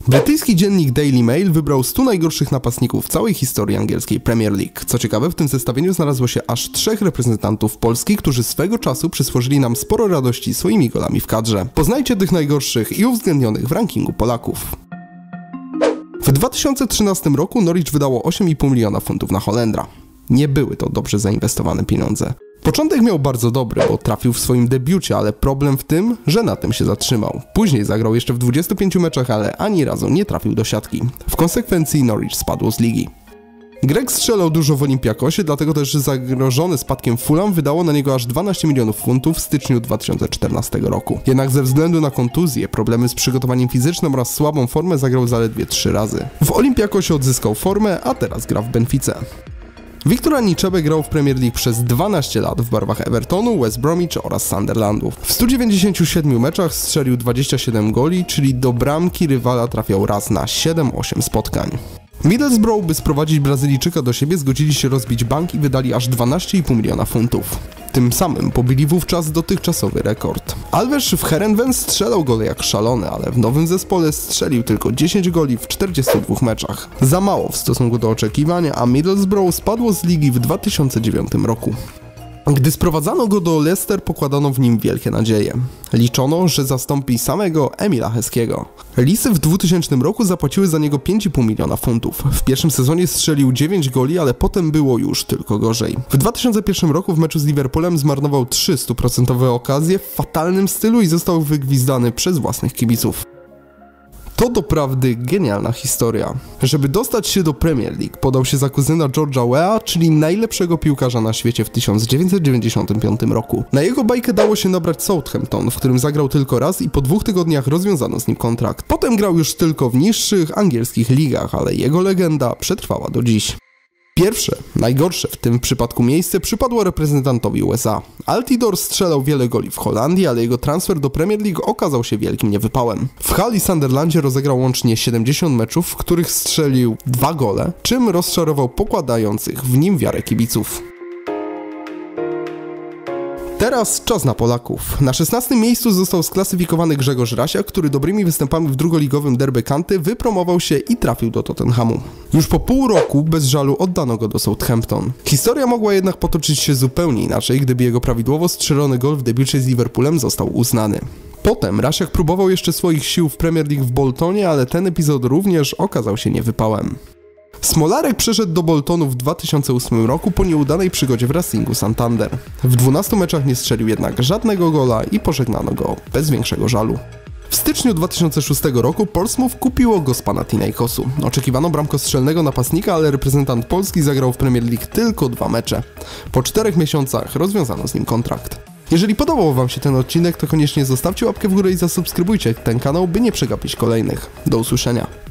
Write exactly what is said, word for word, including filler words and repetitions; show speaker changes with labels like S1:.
S1: Brytyjski dziennik Daily Mail wybrał stu najgorszych napastników w całej historii angielskiej Premier League. Co ciekawe, w tym zestawieniu znalazło się aż trzech reprezentantów Polski, którzy swego czasu przysłużyli nam sporo radości swoimi golami w kadrze. Poznajcie tych najgorszych i uwzględnionych w rankingu Polaków. W dwa tysiące trzynastym roku Norwich wydało osiem i pół miliona funtów na Holendra. Nie były to dobrze zainwestowane pieniądze. Początek miał bardzo dobry, bo trafił w swoim debiucie, ale problem w tym, że na tym się zatrzymał. Później zagrał jeszcze w dwudziestu pięciu meczach, ale ani razu nie trafił do siatki. W konsekwencji Norwich spadło z ligi. Grek strzelał dużo w Olympiakosie, dlatego też zagrożony spadkiem Fulham wydało na niego aż dwanaście milionów funtów w styczniu dwa tysiące czternastego roku. Jednak ze względu na kontuzję, problemy z przygotowaniem fizycznym oraz słabą formę zagrał zaledwie trzy razy. W Olympiakosie odzyskał formę, a teraz gra w Benfice. Wiktor Anichebe grał w Premier League przez dwanaście lat w barwach Evertonu, West Bromwich oraz Sunderlandu. W stu dziewięćdziesięciu siedmiu meczach strzelił dwadzieścia siedem goli, czyli do bramki rywala trafiał raz na siedem osiem spotkań. Middlesbrough, by sprowadzić Brazylijczyka do siebie, zgodzili się rozbić bank i wydali aż dwanaście i pół miliona funtów. Tym samym pobili wówczas dotychczasowy rekord. Alves w Heerenveen strzelał gole jak szalony, ale w nowym zespole strzelił tylko dziesięć goli w czterdziestu dwóch meczach. Za mało w stosunku do oczekiwania, a Middlesbrough spadło z ligi w dwa tysiące dziewiątym roku. Gdy sprowadzano go do Leicester, pokładano w nim wielkie nadzieje. Liczono, że zastąpi samego Emila Heskey'ego. Lisy w dwutysięcznym roku zapłaciły za niego pięć i pół miliona funtów. W pierwszym sezonie strzelił dziewięć goli, ale potem było już tylko gorzej. W dwa tysiące pierwszym roku w meczu z Liverpoolem zmarnował trzy stuprocentowe okazje w fatalnym stylu i został wygwizdany przez własnych kibiców. To doprawdy genialna historia. Żeby dostać się do Premier League, podał się za kuzyna George'a Weah, czyli najlepszego piłkarza na świecie w tysiąc dziewięćset dziewięćdziesiątym piątym roku. Na jego bajkę dało się nabrać Southampton, w którym zagrał tylko raz i po dwóch tygodniach rozwiązano z nim kontrakt. Potem grał już tylko w niższych angielskich ligach, ale jego legenda przetrwała do dziś. Pierwsze, najgorsze w tym przypadku miejsce przypadło reprezentantowi U S A. Altidore strzelał wiele goli w Holandii, ale jego transfer do Premier League okazał się wielkim niewypałem. W Hull i Sunderlandzie rozegrał łącznie siedemdziesiąt meczów, w których strzelił dwa gole, czym rozczarował pokładających w nim wiarę kibiców. Teraz czas na Polaków. Na szesnastym miejscu został sklasyfikowany Grzegorz Rasiak, który dobrymi występami w drugoligowym derby County wypromował się i trafił do Tottenhamu. Już po pół roku bez żalu oddano go do Southampton. Historia mogła jednak potoczyć się zupełnie inaczej, gdyby jego prawidłowo strzelony gol w debiucie z Liverpoolem został uznany. Potem Rasiak próbował jeszcze swoich sił w Premier League w Boltonie, ale ten epizod również okazał się niewypałem. Smolarek przeszedł do Boltonu w dwa tysiące ósmym roku po nieudanej przygodzie w Racingu Santander. W dwunastu meczach nie strzelił jednak żadnego gola i pożegnano go bez większego żalu. W styczniu dwa tysiące szóstego roku Portsmouth kupiło go z Panathinaikosu. Oczekiwano bramkostrzelnego napastnika, ale reprezentant Polski zagrał w Premier League tylko dwa mecze. Po czterech miesiącach rozwiązano z nim kontrakt. Jeżeli podobał Wam się ten odcinek, to koniecznie zostawcie łapkę w górę i zasubskrybujcie ten kanał, by nie przegapić kolejnych. Do usłyszenia.